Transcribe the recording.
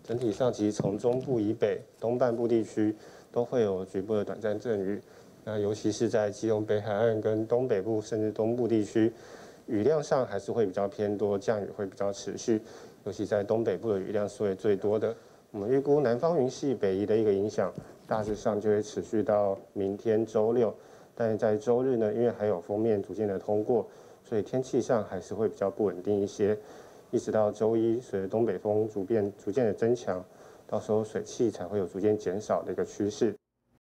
整体上，其实从中部以北、东半部地区都会有局部的短暂阵雨。那尤其是在基隆北海岸跟东北部甚至东部地区，雨量上还是会比较偏多，降雨会比较持续。尤其在东北部的雨量是会最多的。我们预估南方云系北移的一个影响，大致上就会持续到明天周六。但是在周日呢，因为还有锋面逐渐的通过，所以天气上还是会比较不稳定一些。一直到周一，随着东北风逐渐的增强，到时候水汽才会有逐渐减少的一个趋势。